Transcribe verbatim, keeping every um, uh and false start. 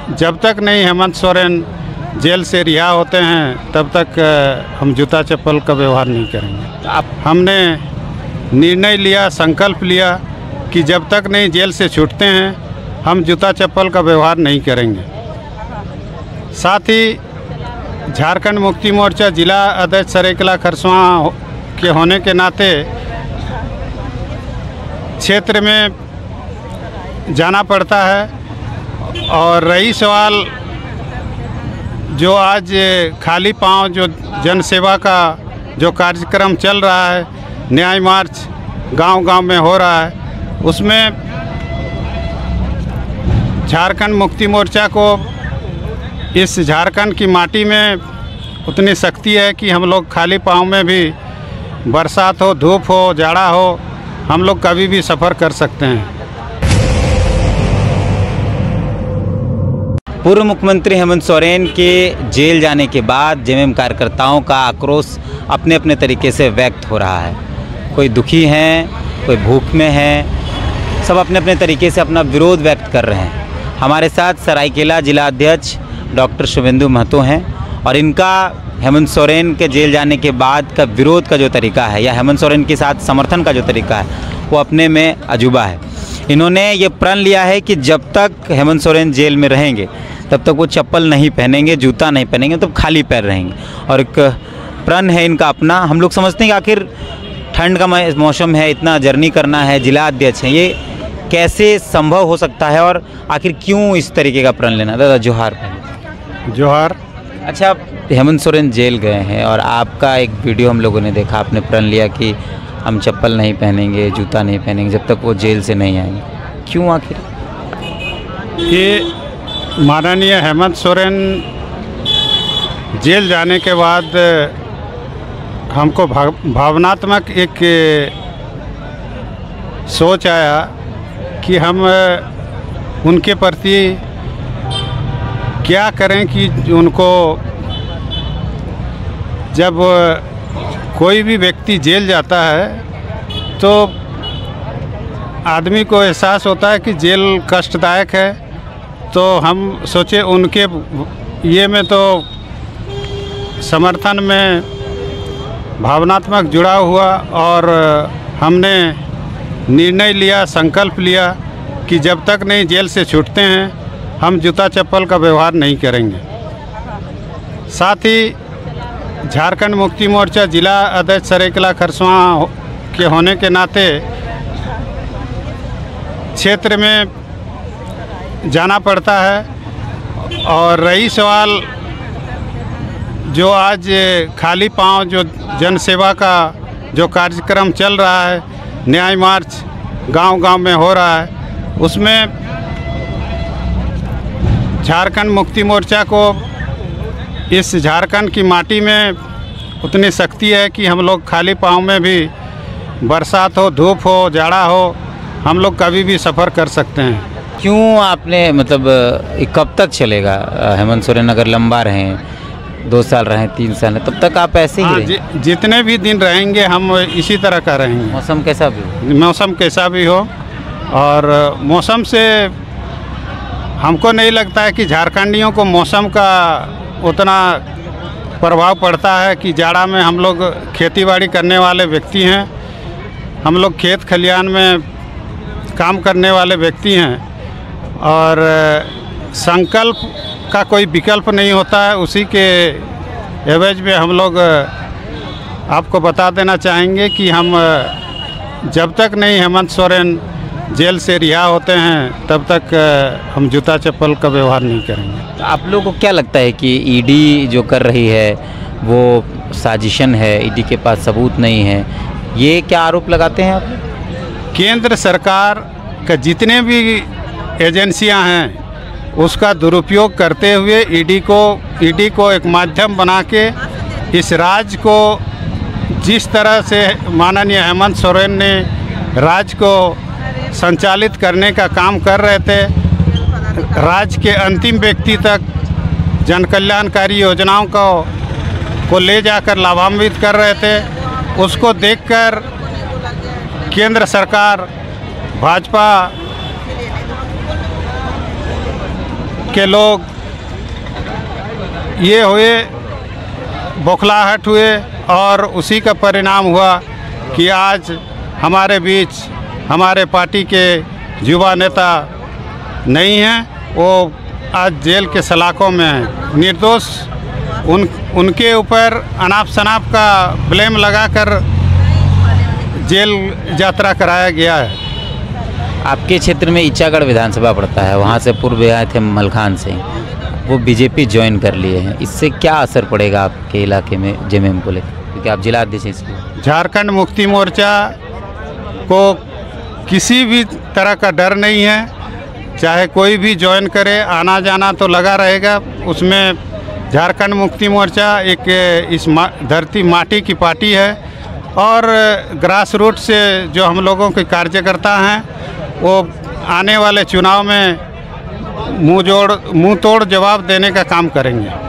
जब तक नहीं हेमंत सोरेन जेल से रिहा होते हैं तब तक हम जूता चप्पल का व्यवहार नहीं करेंगे। आप हमने निर्णय लिया, संकल्प लिया कि जब तक नहीं जेल से छूटते हैं हम जूता चप्पल का व्यवहार नहीं करेंगे। साथ ही झारखंड मुक्ति मोर्चा जिला अध्यक्ष सरायकेला खरसवां के होने के नाते क्षेत्र में जाना पड़ता है। और रही सवाल जो आज खाली पांव जो जन सेवा का जो कार्यक्रम चल रहा है, न्याय मार्च गांव-गांव में हो रहा है, उसमें झारखंड मुक्ति मोर्चा को इस झारखंड की माटी में उतनी शक्ति है कि हम लोग खाली पांव में भी बरसात हो, धूप हो, जाड़ा हो, हम लोग कभी भी सफ़र कर सकते हैं। पूर्व मुख्यमंत्री हेमंत सोरेन के जेल जाने के बाद जेएमएम कार्यकर्ताओं का आक्रोश अपने अपने तरीके से व्यक्त हो रहा है। कोई दुखी हैं, कोई भूख में हैं, सब अपने अपने तरीके से अपना विरोध व्यक्त कर रहे हैं। हमारे साथ सरायकेला जिला अध्यक्ष डॉक्टर शुभेंदु महतो हैं और इनका हेमंत सोरेन के जेल जाने के बाद का विरोध का जो तरीका है या हेमंत सोरेन के साथ समर्थन का जो तरीका है वो अपने में अजूबा है। इन्होंने ये प्रण लिया है कि जब तक हेमंत सोरेन जेल में रहेंगे तब तक वो चप्पल नहीं पहनेंगे, जूता नहीं पहनेंगे, तब खाली पैर रहेंगे। और एक प्रण है इनका अपना। हम लोग समझते हैं कि आखिर ठंड का मौसम है, इतना जर्नी करना है, जिला अध्यक्ष हैं, ये कैसे संभव हो सकता है और आखिर क्यों इस तरीके का प्रण लेना? दादा जोहार। पहले जोहार। अच्छा, हेमंत सोरेन जेल गए हैं और आपका एक वीडियो हम लोगों ने देखा, आपने प्रण लिया कि हम चप्पल नहीं पहनेंगे, जूता नहीं पहनेंगे जब तक वो जेल से नहीं आएंगे। क्यों आखिर? ये माननीय हेमंत सोरेन जेल जाने के बाद हमको भावनात्मक एक सोच आया कि हम उनके प्रति क्या करें कि उनको, जब कोई भी व्यक्ति जेल जाता है तो आदमी को एहसास होता है कि जेल कष्टदायक है, तो हम सोचे उनके ये में तो समर्थन में भावनात्मक जुड़ा हुआ और हमने निर्णय लिया, संकल्प लिया कि जब तक नहीं जेल से छूटते हैं हम जूता चप्पल का व्यवहार नहीं करेंगे। साथ ही झारखंड मुक्ति मोर्चा जिला अध्यक्ष सरायकेला खरसवां के होने के नाते क्षेत्र में जाना पड़ता है। और रही सवाल जो आज खाली पांव जो जन सेवा का जो कार्यक्रम चल रहा है, न्याय मार्च गांव-गांव में हो रहा है, उसमें झारखंड मुक्ति मोर्चा को इस झारखंड की माटी में उतनी शक्ति है कि हम लोग खाली पांव में भी बरसात हो, धूप हो, जाड़ा हो, हम लोग कभी भी सफ़र कर सकते हैं। क्यों आपने, मतलब कब तक चलेगा? हेमंत सोरेन अगर लंबा रहें, दो साल रहें, तीन साल रहें, तब तक आप ऐसे ही हाँ, रहें? जि, जितने भी दिन रहेंगे हम इसी तरह का रहेंगे। मौसम कैसा भी हो? मौसम कैसा भी हो। और मौसम से हमको नहीं लगता है कि झारखंडियों को मौसम का उतना प्रभाव पड़ता है कि जाड़ा में हम लोग खेतीबाड़ी करने वाले व्यक्ति हैं, हम लोग खेत खलियान में काम करने वाले व्यक्ति हैं और संकल्प का कोई विकल्प नहीं होता है। उसी के एवज में हम लोग आपको बता देना चाहेंगे कि हम जब तक नहीं हेमंत सोरेन जेल से रिहा होते हैं तब तक हम जूता चप्पल का व्यवहार नहीं करेंगे। आप लोगों को क्या लगता है कि ईडी जो कर रही है वो साजिशन है, ईडी के पास सबूत नहीं है, ये क्या आरोप लगाते हैं आप? केंद्र सरकार का जितने भी एजेंसियां हैं उसका दुरुपयोग करते हुए ईडी को ईडी को एक माध्यम बना के इस राज्य को, जिस तरह से माननीय हेमंत सोरेन ने राज्य को संचालित करने का काम कर रहे थे, राज्य के अंतिम व्यक्ति तक जन कल्याणकारी योजनाओं को को ले जाकर लाभान्वित कर रहे थे, उसको देखकर केंद्र सरकार भाजपा के लोग ये हुए, बौखलाहट हुए, और उसी का परिणाम हुआ कि आज हमारे बीच हमारे पार्टी के युवा नेता नहीं हैं, वो आज जेल के सलाखों में हैं। निर्दोष उन उनके ऊपर अनाप शनाप का ब्लेम लगाकर जेल यात्रा कराया गया है। आपके क्षेत्र में ईचागढ़ विधानसभा पड़ता है, वहाँ से पूर्व विधायक थे मलखान सिंह, वो बीजेपी ज्वाइन कर लिए हैं, इससे क्या असर पड़ेगा आपके इलाके में जेएमएम को लेकर, क्योंकि आप जिला अध्यक्ष हैं इसलिए? झारखंड मुक्ति मोर्चा को किसी भी तरह का डर नहीं है, चाहे कोई भी ज्वाइन करे, आना जाना तो लगा रहेगा। उसमें झारखंड मुक्ति मोर्चा एक इस मा, धरती माटी की पार्टी है, और ग्रास रूट से जो हम लोगों के कार्यकर्ता हैं वो आने वाले चुनाव में मुंह जोड़ मुंह तोड़ जवाब देने का काम करेंगे।